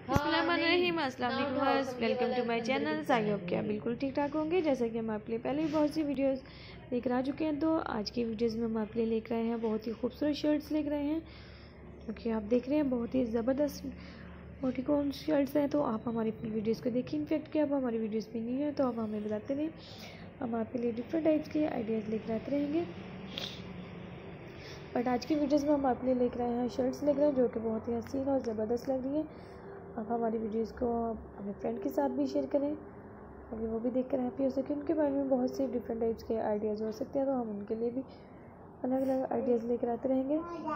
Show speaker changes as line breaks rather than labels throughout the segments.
बिस्मिल्लाहिर्रहमानिर्रहीम, अस्सलाम वालेकुम viewers, welcome to my channel. I hope कि आप बिल्कुल ठीक ठाक होंगे। जैसा कि हम आपके लिए पहले भी बहुत सी वीडियोस लेकर आ चुके हैं, तो आज की वीडियोस में हम आपके लिए लेकर आए हैं बहुत ही खूबसूरत शर्ट्स लेकर आए हैं, क्योंकि आप देख रहे हैं बहुत ही ज़बरदस्त मोटिकॉन शर्ट्स हैं। तो आप हमारी अपनी वीडियोज़ को देखिए। इनफैक्ट कि आप हमारी वीडियोज़ पे नहीं है तो आप हमें बताते रहें, हम आपके लिए डिफरेंट टाइप्स के आइडियाज़ लेकर आते रहेंगे। बट आज की वीडियोज़ में हम आपके लिए लेकर आए हैं शर्ट्स लेकर आए जो कि बहुत ही हसीन और ज़बरदस्त लग रही है। आप हमारी वीडियोज़ को अपने फ्रेंड के साथ भी शेयर करें, ताकि वो भी देखकर हैप्पी हो सके। उनके बारे में बहुत से डिफरेंट टाइप्स के आइडियाज़ हो सकते हैं, तो हम उनके लिए भी अलग अलग आइडियाज़ लेकर आते रहेंगे।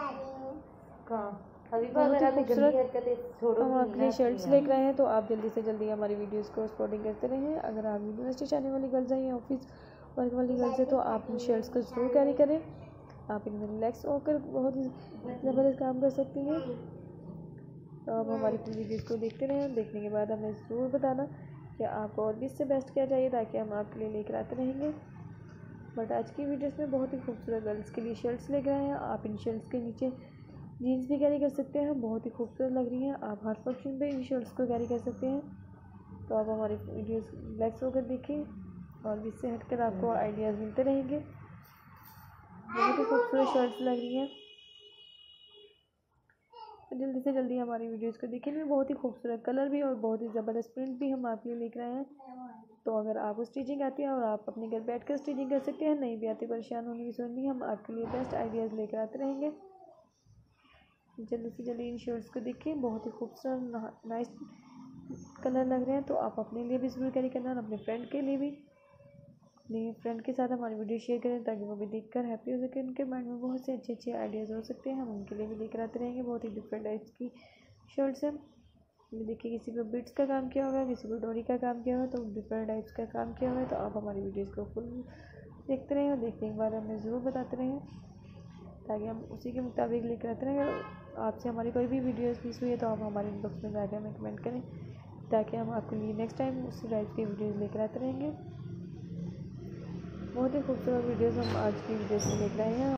बहुत ही खूबसूरत हम आपके लिए शर्ट्स लेकर आए हैं, तो आप जल्दी से जल्दी हमारी वीडियोज़ को सपोर्टिंग करते रहें। अगर आप यूनिवर्सिटी जाने वाली गर्ल्स हैं या ऑफिस वर्क वाली गर्ल्स हैं, तो आप इन शर्ट्स को ज़रूर कैरी करें। आप इनमें रिलैक्स होकर बहुत ही ज़बरदस्त काम कर सकती हैं। तो आप हमारी पूरी वीडियोज़ को देखते रहें। देखने के बाद हमें ज़रूर बताना कि आपको और भी इससे बेस्ट क्या चाहिए, ताकि हम आपके लिए लेकर आते रहेंगे। बट आज की वीडियोज़ में बहुत ही खूबसूरत गर्ल्स के लिए शर्ट्स लेकर आए हैं। आप इन शर्ट्स के नीचे जीन्स भी कैरी कर सकते हैं, बहुत ही खूबसूरत लग रही हैं। आप हर फंक्शन पे इन शर्ट्स को कैरी कर सकते हैं। तो आप हमारी वीडियोज़ रिलैक्स होकर देखें और इससे हटकर आपको आइडियाज़ मिलते रहेंगे। बहुत ही खूबसूरत शर्ट्स लग रही हैं, तो जल्दी से जल्दी हमारी वीडियोज़ को देखें। इनमें बहुत ही खूबसूरत कलर भी और बहुत ही ज़बरदस्त प्रिंट भी हम आपके लिए लेकर आए हैं। तो अगर आपको स्टिचिंग आती है और आप अपने घर बैठकर स्टिचिंग कर सकते हैं, नहीं भी आती, परेशान होने की ज़रूरत नहीं, हम आपके लिए बेस्ट आइडियाज़ लेकर आते रहेंगे। जल्दी से जल्दी इन शर्ट्स को देखें, बहुत ही खूबसूरत नाइस कलर लग रहे हैं। तो आप अपने लिए भी ज़रूर कैरी करना और अपने फ्रेंड के लिए भी, अपने फ्रेंड के साथ हमारी वीडियो शेयर करें, ताकि वो भी देखकर हैप्पी हो सके। उनके माइंड में बहुत से अच्छे अच्छे आइडियाज़ हो सकते हैं, हम उनके लिए भी लेकर आते रहेंगे। बहुत ही डिफरेंट टाइप्स की शर्ट्स हैं। देखिए, किसी को बिट्स का काम किया होगा, किसी को डोरी का काम किया होगा, तो डिफरेंट टाइप्स का काम किया हुआ है। तो आप हमारी वीडियोज़ को फुल देखते रहें और देखने के बाद हमें ज़रूर बताते रहें, ताकि हम उसी के मुताबिक लेकर आते रहें। आपसे हमारी कोई भी वीडियोज़ मिस हुई है तो आप हमारे इनबॉक्स में जाकर हमें कमेंट करें, ताकि हम आपके लिए नेक्स्ट टाइम उसी टाइप की वीडियोज़ लेकर आते रहेंगे। बहुत ही खूबसूरत वीडियोज़ हम आज की वीडियोज़ में लेकर आए हैं।